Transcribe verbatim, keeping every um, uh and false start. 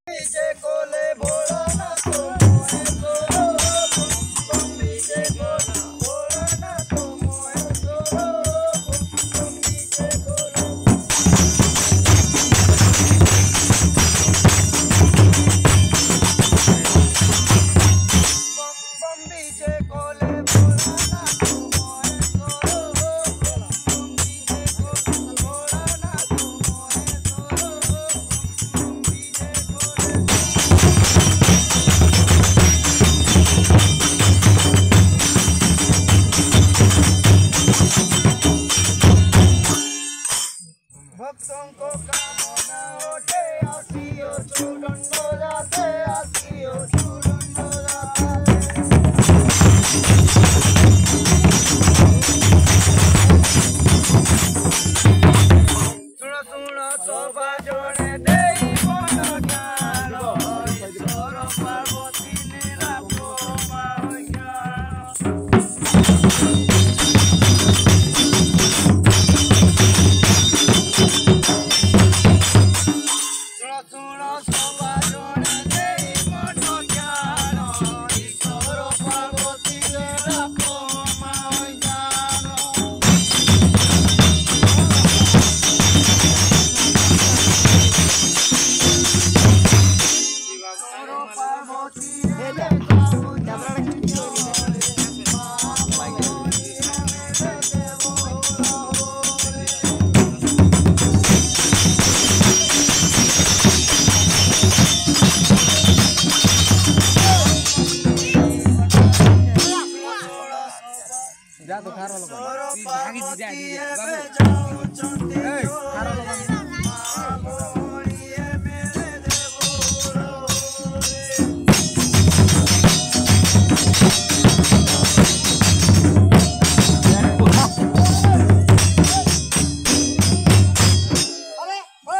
भक्तों को कामना ओटे आसियो चूडंडो जाते आसियो चूडंडो जाते सुनो सुनो सोबा जोड़े देई मन ज्ञानो ईश्वर पार्वती निरापो माज्ञानो सुनो सुनो